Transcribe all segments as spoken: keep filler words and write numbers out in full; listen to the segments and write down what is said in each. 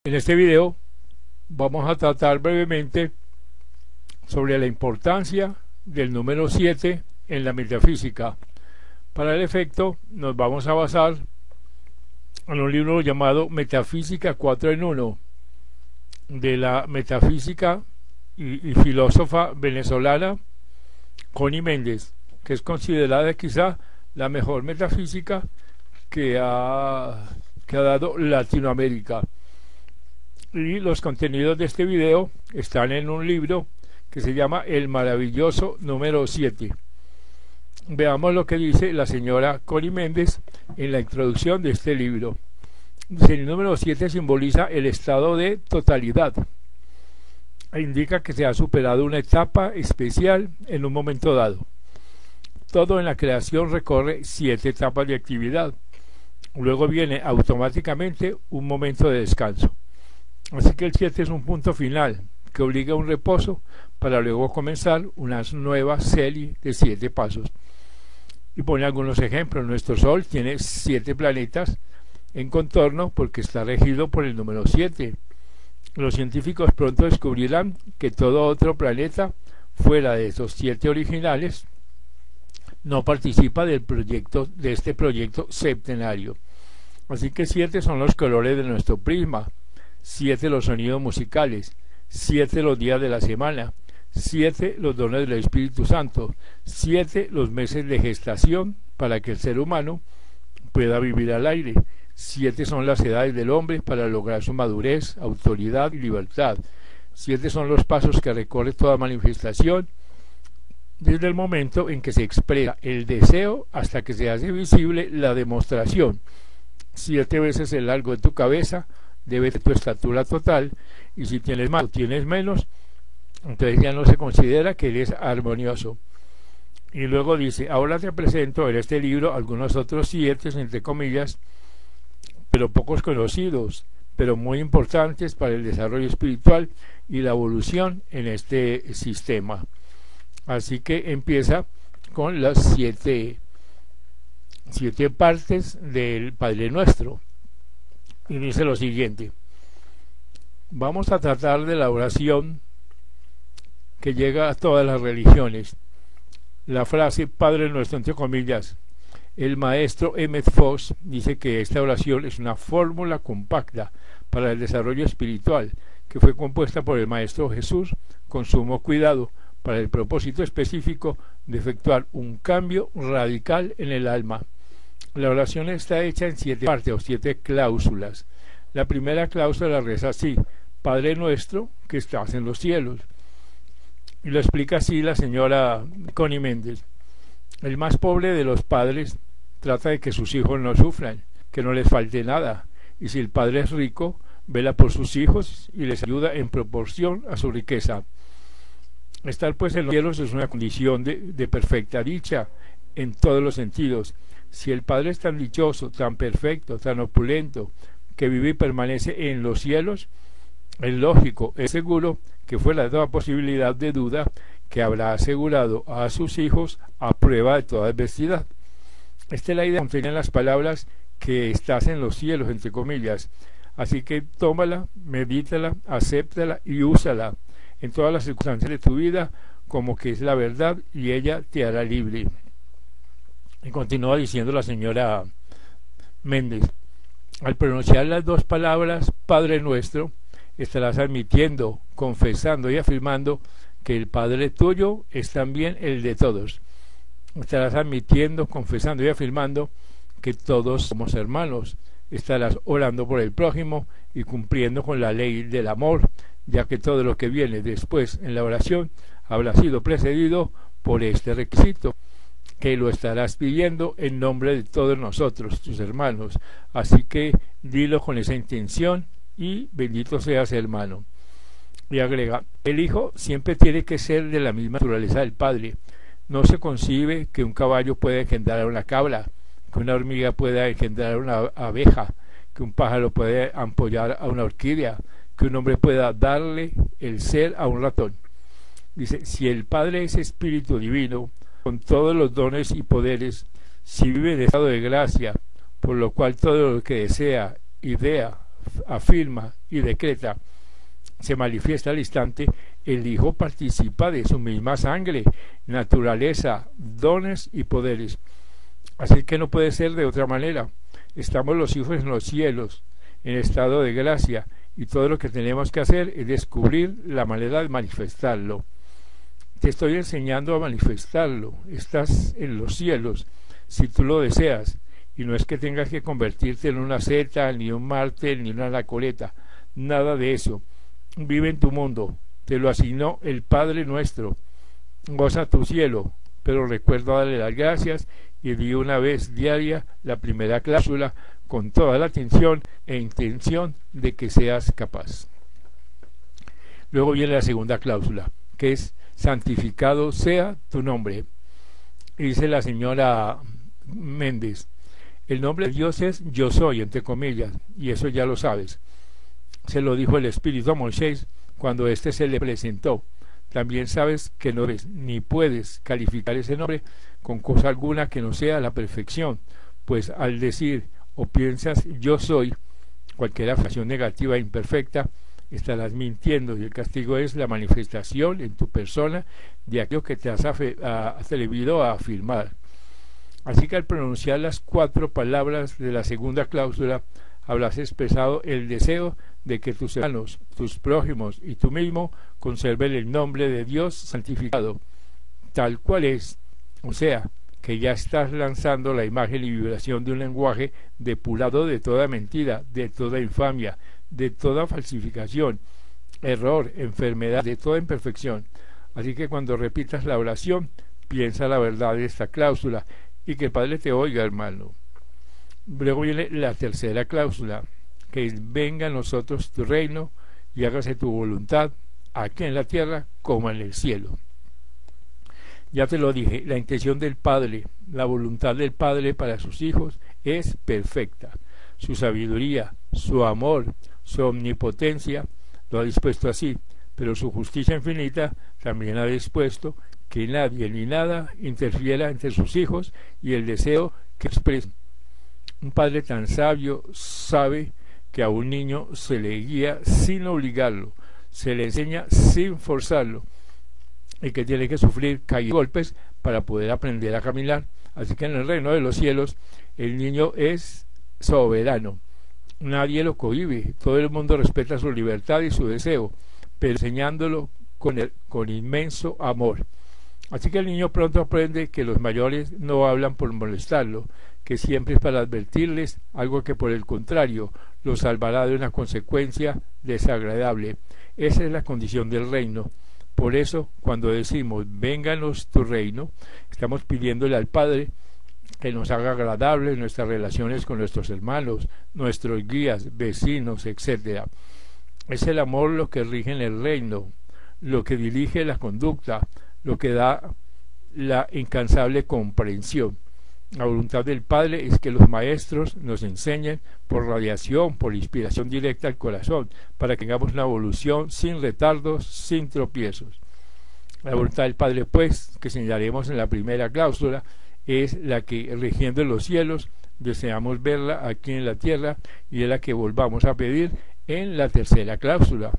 En este video vamos a tratar brevemente sobre la importancia del número siete en la metafísica. Para el efecto nos vamos a basar en un libro llamado Metafísica cuatro en uno de la metafísica y, y filósofa venezolana Connie Méndez, que es considerada quizá la mejor metafísica que ha, que ha dado Latinoamérica. Y los contenidos de este video están en un libro que se llama El maravilloso número siete. Veamos lo que dice la señora Connie Méndez en la introducción de este libro. Dice: el número siete simboliza el estado de totalidad e indica que se ha superado una etapa especial en un momento dado. Todo en la creación recorre siete etapas de actividad. Luego viene automáticamente un momento de descanso. Así que el siete es un punto final que obliga a un reposo para luego comenzar una nueva serie de siete pasos. Y pone algunos ejemplos. Nuestro Sol tiene siete planetas en contorno porque está regido por el número siete. Los científicos pronto descubrirán que todo otro planeta fuera de esos siete originales no participa del proyecto, de este proyecto septenario. Así que siete son los colores de nuestro prisma, siete los sonidos musicales, siete los días de la semana, siete los dones del Espíritu Santo, siete los meses de gestación para que el ser humano pueda vivir al aire, siete son las edades del hombre para lograr su madurez, autoridad y libertad, siete son los pasos que recorre toda manifestación desde el momento en que se expresa el deseo hasta que se hace visible la demostración, siete veces el largo de tu cabeza debe ser tu estatura total, y si tienes más o tienes menos, entonces ya no se considera que eres armonioso. Y luego dice: ahora te presento en este libro algunos otros siete, entre comillas, pero pocos conocidos, pero muy importantes para el desarrollo espiritual y la evolución en este sistema. Así que empieza con las siete, siete partes del Padre Nuestro. Y dice lo siguiente: vamos a tratar de la oración que llega a todas las religiones. La frase Padre Nuestro, entre comillas, el maestro Emmett Fox dice que esta oración es una fórmula compacta para el desarrollo espiritual que fue compuesta por el Maestro Jesús con sumo cuidado para el propósito específico de efectuar un cambio radical en el alma. La oración está hecha en siete partes o siete cláusulas. La primera cláusula reza así: Padre nuestro que estás en los cielos. Y lo explica así la señora Connie Méndez: el más pobre de los padres trata de que sus hijos no sufran, que no les falte nada, y si el padre es rico, vela por sus hijos y les ayuda en proporción a su riqueza. Estar pues en los cielos es una condición de, de perfecta dicha en todos los sentidos. Si el Padre es tan dichoso, tan perfecto, tan opulento, que vive y permanece en los cielos, es lógico, es seguro que fuera de toda posibilidad de duda que habrá asegurado a sus hijos a prueba de toda adversidad. Esta es la idea contenida en las palabras que estás en los cielos, entre comillas. Así que tómala, medítala, acéptala y úsala en todas las circunstancias de tu vida como que es la verdad, y ella te hará libre. Y continúa diciendo la señora Méndez: al pronunciar las dos palabras Padre Nuestro, estarás admitiendo, confesando y afirmando que el Padre tuyo es también el de todos. Estarás admitiendo, confesando y afirmando que todos somos hermanos. Estarás orando por el prójimo y cumpliendo con la ley del amor, ya que todo lo que viene después en la oración habrá sido precedido por este requisito, que lo estarás pidiendo en nombre de todos nosotros, tus hermanos. Así que dilo con esa intención y bendito seas, hermano. Y agrega: el Hijo siempre tiene que ser de la misma naturaleza del Padre. No se concibe que un caballo pueda engendrar a una cabra, que una hormiga pueda engendrar a una abeja, que un pájaro pueda ampollar a una orquídea, que un hombre pueda darle el ser a un ratón. Dice: si el Padre es Espíritu Divino, con todos los dones y poderes, si vive en estado de gracia, por lo cual todo lo que desea, idea, afirma y decreta, se manifiesta al instante, el Hijo participa de su misma sangre, naturaleza, dones y poderes. Así que no puede ser de otra manera. Estamos los hijos en los cielos, en estado de gracia, y todo lo que tenemos que hacer es descubrir la manera de manifestarlo. Te estoy enseñando a manifestarlo. Estás en los cielos, si tú lo deseas, y no es que tengas que convertirte en una zeta, ni un Marte, ni una anacoreta, nada de eso. Vive en tu mundo, te lo asignó el Padre nuestro. Goza tu cielo, pero recuerda darle las gracias y di una vez diaria la primera cláusula con toda la atención e intención de que seas capaz. Luego viene la segunda cláusula, que es santificado sea tu nombre. Y dice la señora Méndez, el nombre de Dios es yo soy, entre comillas, y eso ya lo sabes. Se lo dijo el Espíritu a Moisés cuando éste se le presentó. También sabes que no debes ni puedes calificar ese nombre con cosa alguna que no sea la perfección, pues al decir o piensas yo soy, cualquier afirmación negativa e imperfecta, estarás mintiendo, y el castigo es la manifestación en tu persona de aquello que te has atrevido a afirmar. Así que al pronunciar las cuatro palabras de la segunda cláusula, habrás expresado el deseo de que tus hermanos, tus prójimos y tú mismo conserven el nombre de Dios santificado, tal cual es, o sea, que ya estás lanzando la imagen y vibración de un lenguaje depurado de toda mentira, de toda infamia, de toda falsificación, error, enfermedad, de toda imperfección. Así que cuando repitas la oración, piensa la verdad de esta cláusula y que el Padre te oiga, hermano. Luego viene la tercera cláusula, que es venga a nosotros tu reino y hágase tu voluntad, aquí en la tierra como en el cielo. Ya te lo dije, la intención del Padre, la voluntad del Padre para sus hijos es perfecta. Su sabiduría, su amor, su omnipotencia lo ha dispuesto así, pero su justicia infinita también ha dispuesto que nadie ni nada interfiera entre sus hijos y el deseo que expresan. Un padre tan sabio sabe que a un niño se le guía sin obligarlo, se le enseña sin forzarlo, y que tiene que sufrir caídas y golpes para poder aprender a caminar. Así que en el reino de los cielos el niño es soberano, nadie lo cohíbe, todo el mundo respeta su libertad y su deseo, pero enseñándolo con, el, con inmenso amor. Así que el niño pronto aprende que los mayores no hablan por molestarlo, que siempre es para advertirles algo que por el contrario lo salvará de una consecuencia desagradable. Esa es la condición del reino. Por eso, cuando decimos vénganos tu reino, estamos pidiéndole al Padre que nos haga agradables nuestras relaciones con nuestros hermanos, nuestros guías, vecinos, etcétera. Es el amor lo que rige en el reino, lo que dirige la conducta, lo que da la incansable comprensión. La voluntad del Padre es que los maestros nos enseñen por radiación, por inspiración directa al corazón, para que tengamos una evolución sin retardos, sin tropiezos. La voluntad del Padre, pues, que señalaremos en la primera cláusula, es la que, rigiendo en los cielos, deseamos verla aquí en la tierra, y es la que volvamos a pedir en la tercera cláusula.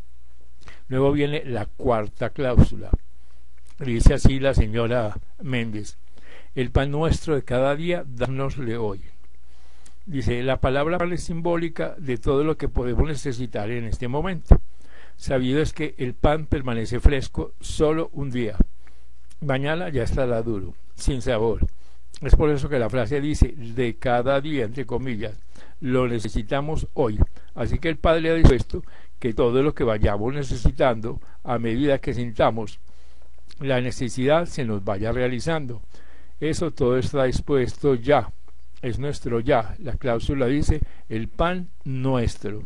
Luego viene la cuarta cláusula. Dice así la señora Méndez: el pan nuestro de cada día, dánosle hoy. Dice, la palabra pan es simbólica de todo lo que podemos necesitar en este momento. Sabido es que el pan permanece fresco solo un día. Mañana ya estará duro, sin sabor. Es por eso que la frase dice, de cada día, entre comillas, lo necesitamos hoy. Así que el Padre ha dispuesto que todo lo que vayamos necesitando, a medida que sintamos la necesidad, se nos vaya realizando. Eso todo está dispuesto ya, es nuestro ya. La cláusula dice, el pan nuestro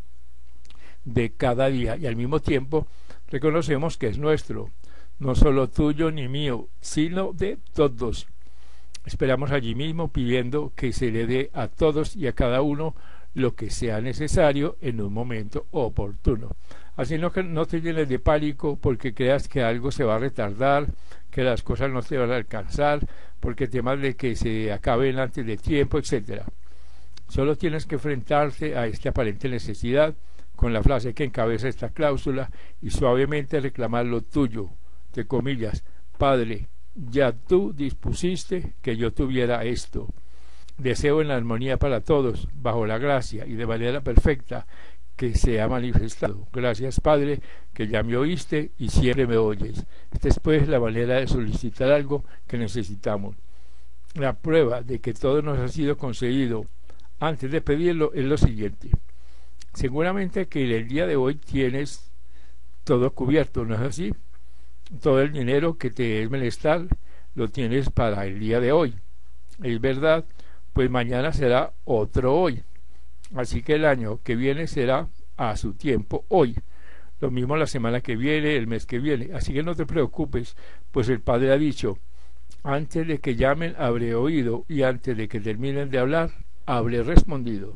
de cada día, y al mismo tiempo reconocemos que es nuestro, no solo tuyo ni mío, sino de todos. Esperamos allí mismo pidiendo que se le dé a todos y a cada uno lo que sea necesario en un momento oportuno. Así no, que no te llenes de pánico porque creas que algo se va a retardar, que las cosas no te van a alcanzar, porque temas de que se acaben antes de tiempo, etcétera. Solo tienes que enfrentarte a esta aparente necesidad con la frase que encabeza esta cláusula y suavemente reclamar lo tuyo, de comillas: Padre, ya tú dispusiste que yo tuviera esto. Deseo en la armonía para todos, bajo la gracia y de manera perfecta que se ha manifestado. Gracias, Padre, que ya me oíste y siempre me oyes. Esta es pues la manera de solicitar algo que necesitamos. La prueba de que todo nos ha sido concedido antes de pedirlo es lo siguiente. Seguramente que en el día de hoy tienes todo cubierto, ¿no es así? Todo el dinero que te es menester lo tienes para el día de hoy. Es verdad, pues mañana será otro hoy. Así que el año que viene será a su tiempo hoy. Lo mismo la semana que viene, el mes que viene. Así que no te preocupes, pues el Padre ha dicho: antes de que llamen habré oído, y antes de que terminen de hablar habré respondido.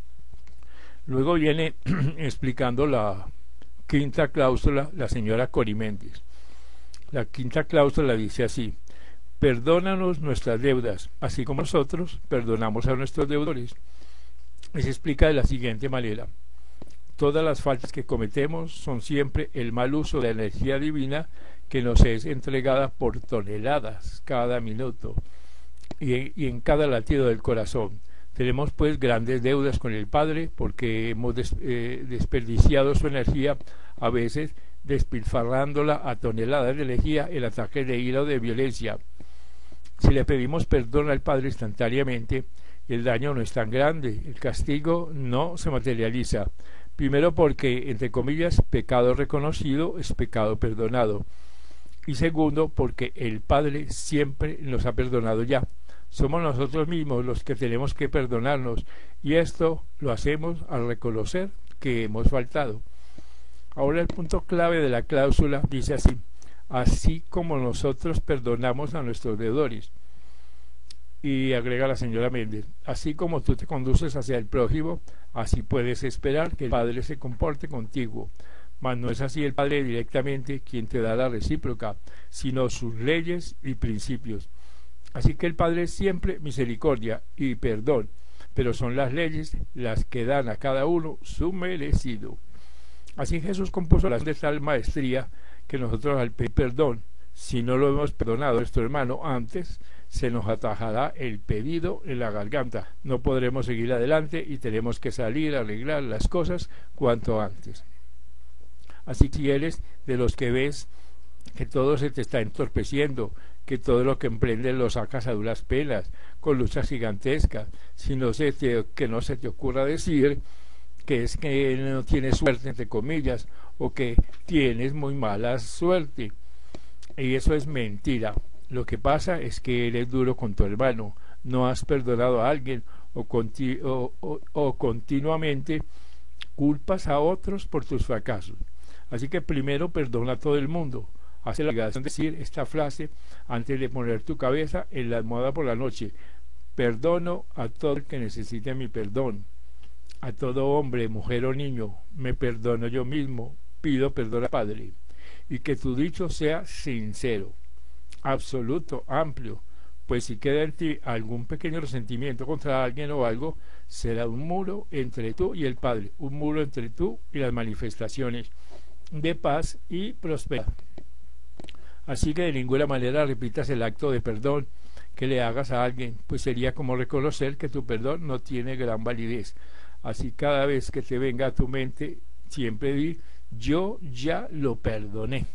Luego viene explicando la quinta cláusula la señora Coriméndez. La quinta cláusula dice así: perdónanos nuestras deudas, así como nosotros perdonamos a nuestros deudores. Y se explica de la siguiente manera: todas las faltas que cometemos son siempre el mal uso de la energía divina que nos es entregada por toneladas cada minuto y en, y en cada latido del corazón. Tenemos pues grandes deudas con el Padre porque hemos des, eh, desperdiciado su energía, a veces despilfarrándola a toneladas de energía en ataques de ira o de violencia. Si le pedimos perdón al Padre instantáneamente, el daño no es tan grande, el castigo no se materializa. Primero porque, entre comillas, pecado reconocido es pecado perdonado. Y segundo porque el Padre siempre nos ha perdonado ya. Somos nosotros mismos los que tenemos que perdonarnos, y esto lo hacemos al reconocer que hemos faltado. Ahora el punto clave de la cláusula dice así: así como nosotros perdonamos a nuestros deudores. Y agrega la señora Méndez: así como tú te conduces hacia el prójimo, así puedes esperar que el Padre se comporte contigo. Mas no es así el Padre directamente quien te da la recíproca, sino sus leyes y principios. Así que el Padre es siempre misericordia y perdón, pero son las leyes las que dan a cada uno su merecido. Así Jesús compuso las de tal maestría que nosotros, al pedir perdón, si no lo hemos perdonado a nuestro hermano antes, se nos atajará el pedido en la garganta. No podremos seguir adelante y tenemos que salir a arreglar las cosas cuanto antes. Así que si eres de los que ves que todo se te está entorpeciendo, que todo lo que emprendes lo sacas a duras penas, con luchas gigantescas, si no se te, que no se te ocurra decir que es que no tienes suerte, entre comillas, o que tienes muy mala suerte. Y eso es mentira. Lo que pasa es que eres duro con tu hermano, no has perdonado a alguien, o, conti o, o, o continuamente culpas a otros por tus fracasos. Así que primero perdona a todo el mundo. Haz la obligación de decir esta frase antes de poner tu cabeza en la almohada por la noche: perdono a todo el que necesite mi perdón. A todo hombre, mujer o niño, me perdono yo mismo, pido perdón al Padre. Y que tu dicho sea sincero, absoluto, amplio, pues si queda en ti algún pequeño resentimiento contra alguien o algo, será un muro entre tú y el Padre, un muro entre tú y las manifestaciones de paz y prosperidad. Así que de ninguna manera repitas el acto de perdón que le hagas a alguien, pues sería como reconocer que tu perdón no tiene gran validez. Así cada vez que te venga a tu mente, siempre di: yo ya lo perdoné.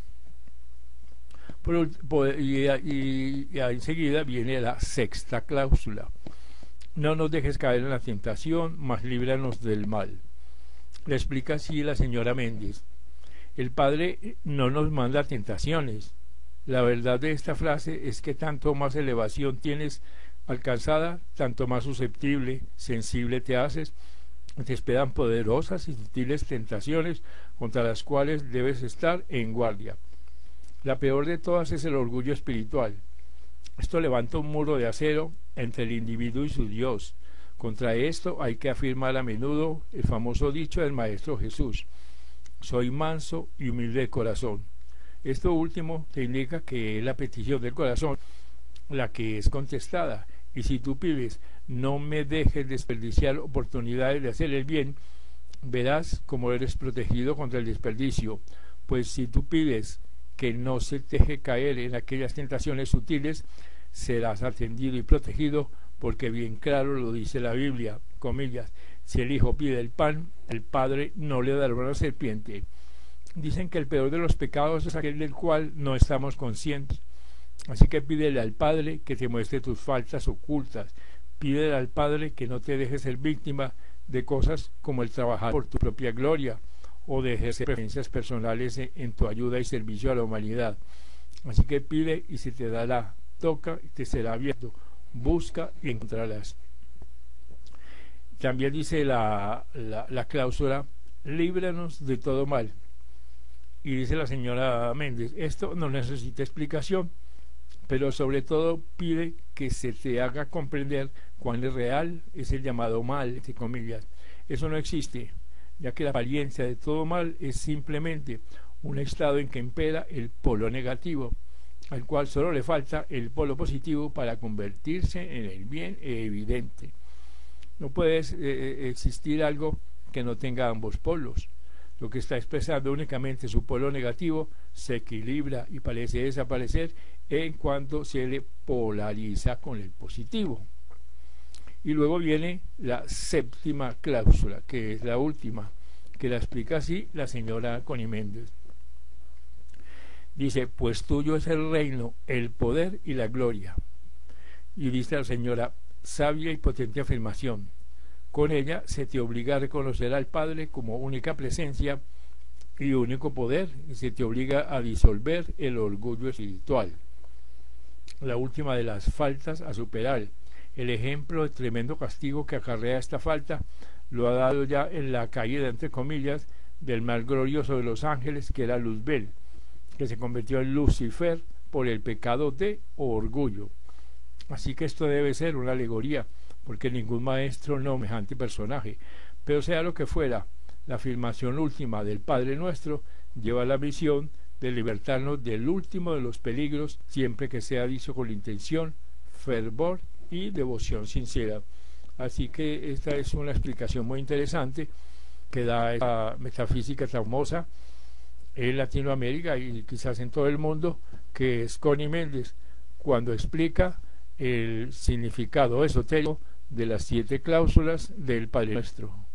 Por, por, y, y, y enseguida viene la sexta cláusula: no nos dejes caer en la tentación, mas líbranos del mal. Le explica así la señora Méndez: el Padre no nos manda tentaciones. La verdad de esta frase es que tanto más elevación tienes alcanzada, tanto más susceptible, sensible te haces. Te esperan poderosas y sutiles tentaciones contra las cuales debes estar en guardia. La peor de todas es el orgullo espiritual. Esto levanta un muro de acero entre el individuo y su Dios. Contra esto hay que afirmar a menudo el famoso dicho del Maestro Jesús: soy manso y humilde de corazón. Esto último te indica que es la petición del corazón la que es contestada, Y si tú pides, no me dejes desperdiciar oportunidades de hacer el bien, verás cómo eres protegido contra el desperdicio. Pues si tú pides que no se te deje caer en aquellas tentaciones sutiles, serás atendido y protegido, porque bien claro lo dice la Biblia, comillas, si el hijo pide el pan, el padre no le dará una serpiente. Dicen que el peor de los pecados es aquel del cual no estamos conscientes. Así que pídele al Padre que te muestre tus faltas ocultas. Pídele al Padre que no te dejes ser víctima de cosas como el trabajar por tu propia gloria o de ejercer preferencias personales en tu ayuda y servicio a la humanidad. Así que pide y se te dará, toca y te será abierto, busca y encontrarás. También dice la, la, la cláusula, líbranos de todo mal. Y dice la señora Méndez, esto no necesita explicación, pero sobre todo pide que se te haga comprender cuán real es el llamado mal, entre comillas. Eso no existe, ya que la apariencia de todo mal es simplemente un estado en que impera el polo negativo, al cual solo le falta el polo positivo para convertirse en el bien evidente. No puede eh, existir algo que no tenga ambos polos. Lo que está expresando únicamente su polo negativo se equilibra y parece desaparecer en cuanto se le polariza con el positivo. Y luego viene la séptima cláusula, que es la última, que la explica así la señora Connie Méndez. Dice, pues tuyo es el reino, el poder y la gloria. Y dice la señora, sabia y potente afirmación. Con ella se te obliga a reconocer al Padre como única presencia y único poder, y se te obliga a disolver el orgullo espiritual. La última de las faltas a superar. El ejemplo de tremendo castigo que acarrea esta falta lo ha dado ya en la caída, entre comillas, del más glorioso de los ángeles, que era Luzbel, que se convirtió en Lucifer por el pecado de orgullo. Así que esto debe ser una alegoría, porque ningún maestro no semejante personaje, pero sea lo que fuera, la afirmación última del Padre Nuestro lleva la misión de libertarnos del último de los peligros, siempre que sea dicho con intención, fervor y devoción sincera. Así que esta es una explicación muy interesante que da esta metafísica tan famosa en Latinoamérica y quizás en todo el mundo, que es Connie Méndez, cuando explica el significado esotérico de las siete cláusulas del Padre Nuestro.